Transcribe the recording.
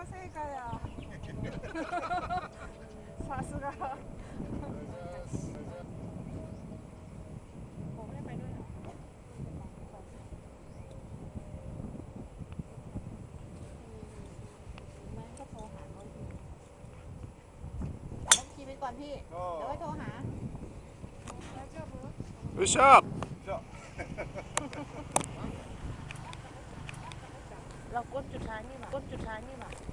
成果や。さすが。ผมไม่ได้ไปด้วยนะแม่ก็โทรหาเขาอยู่ต้องขี่ไปก่อนพี่เดี๋ยวให้โทรหา Push up เราก้นจุดท้ายนี่หว่าก้นจุดท้ายนี่หว่า